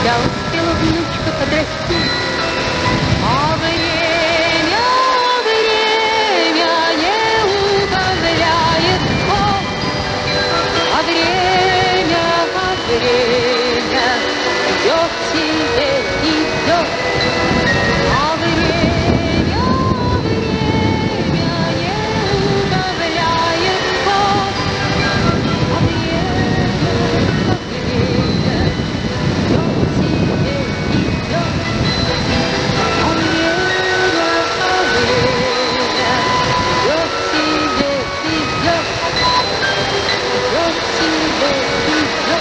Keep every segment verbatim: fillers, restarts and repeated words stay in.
Я успела, внучка, подрасти, а время, время не убавляет ход, а время, а время идет себе, идет, а время, время не убавляет ход, а время, а время идет себе, идет, а время, а время идет себе, идет, идет себе, идет,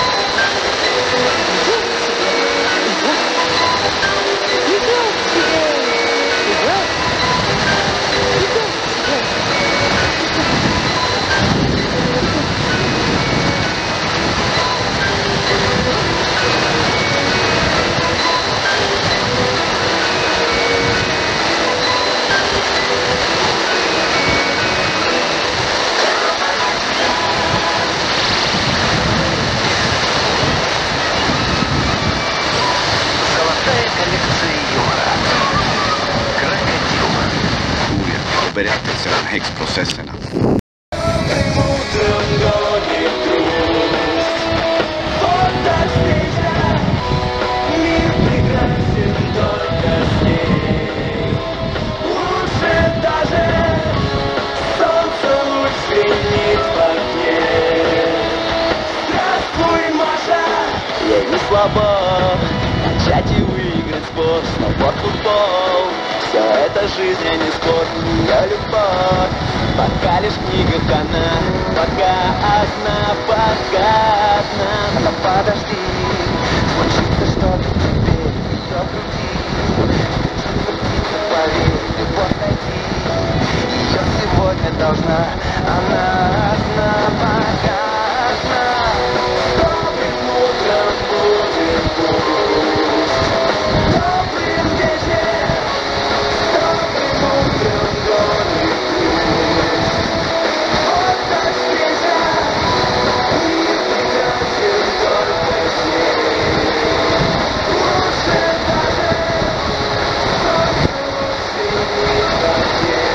идет себе, идет, идет себе, идет, идет себе, Золотая коллекция юмора. Крокодил. Kuulijat periaatteessa Hex-prosessina. Я не слабо начать и выиграть спор, снова футбол. Все это жизнь, а не спорт, ее любовь. Пока лишь в книгах она, пока одна, пока одна. Но подожди, случится что-то теперь, ее груди. Крутится, поверь, любовь найти. Ее сегодня должна, она одна, пока одна. Добрым утром будет пусть, добрым вечер, добрым утром гонит пусть. Вот так встреча, мир прекрасен только с ней. Лучше даже солнце лучше не хотеть.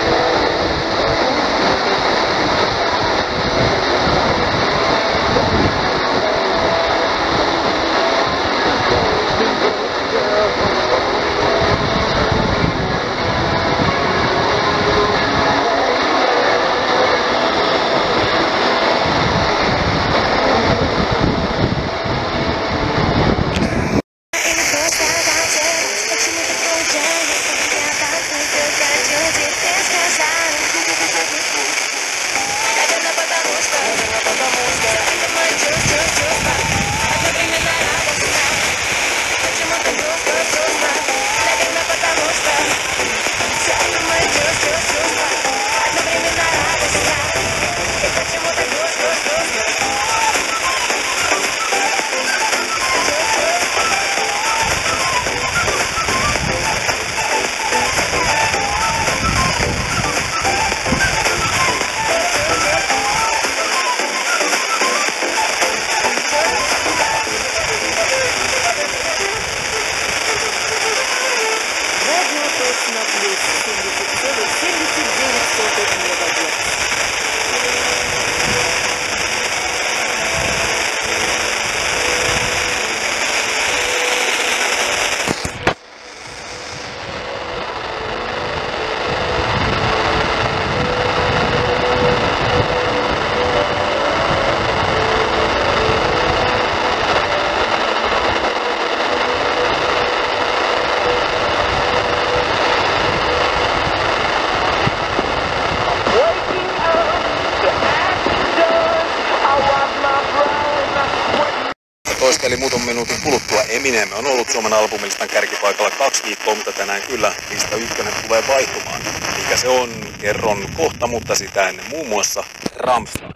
Eli muutaman minuutin kuluttua Eminem on ollut Suomen albumilistan kärkipaikalla kaksi viikkoa, mutta tänään kyllä lista ykkönen tulee vaihtumaan. Mikä se on, kerron kohta, mutta sitä ennen muun muassa Rammstein.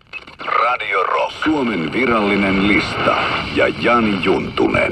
Radio Rock. Suomen virallinen lista ja Jani Juntunen.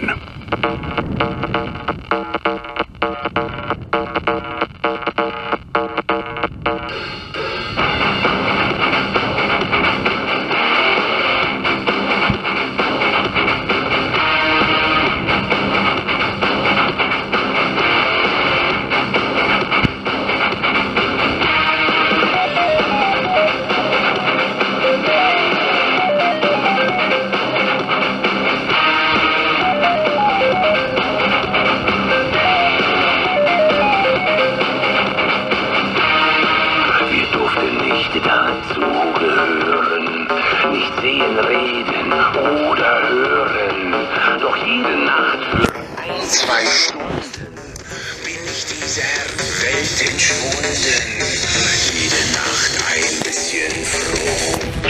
dieser Welt entschwunden, jede Nacht ein bisschen froh.